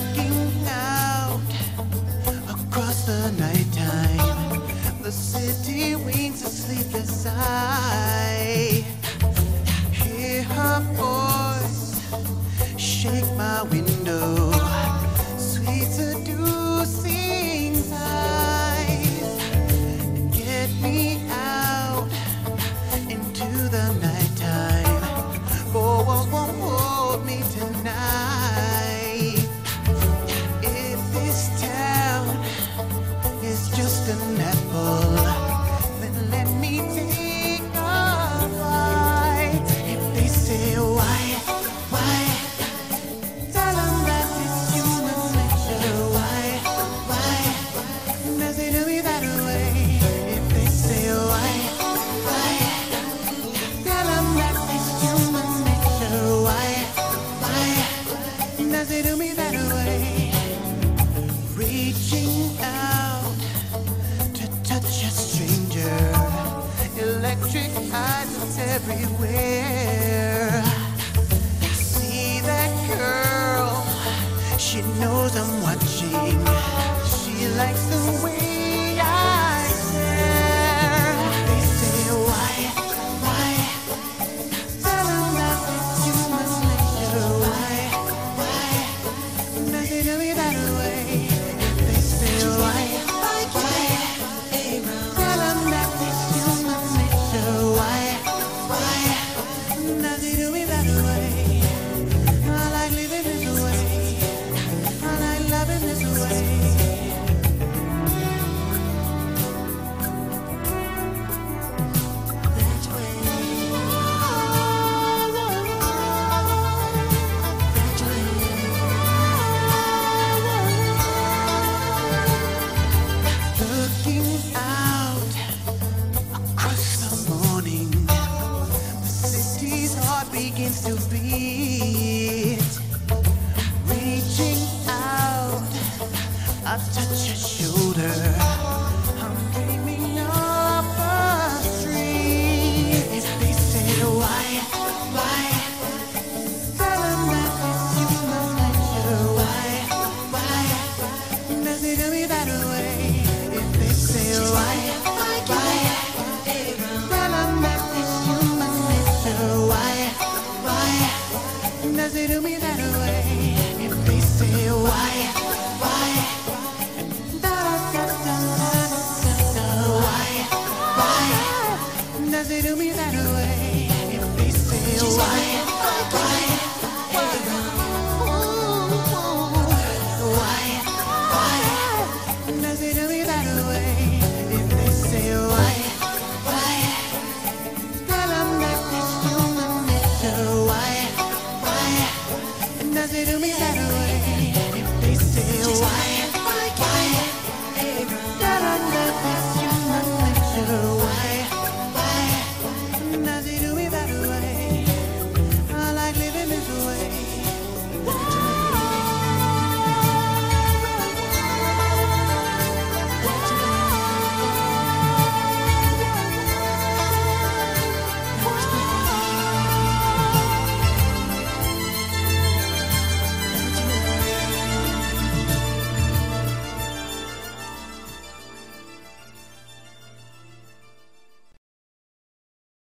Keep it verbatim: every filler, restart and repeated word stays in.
looking out across the nighttime. The city winks a sleepless eye. Hear her voice shake my window. Sweet seducing sighs get me out into the nighttime. Four walls won't hold me tonight. If this town is just an apple, then let me take a flight. If they say why, why, tell them that it's human nature. Why, why, does it do me that way? If they say why, why, tell them that it's human nature. Why, why, does it do me that way? Reaching out to touch a stranger, electric eyes, it's everywhere. See that girl, she knows I'm watching. She likes the way I stare. They say why, why, tell them that it's human nature. Why, why, does it do me that way?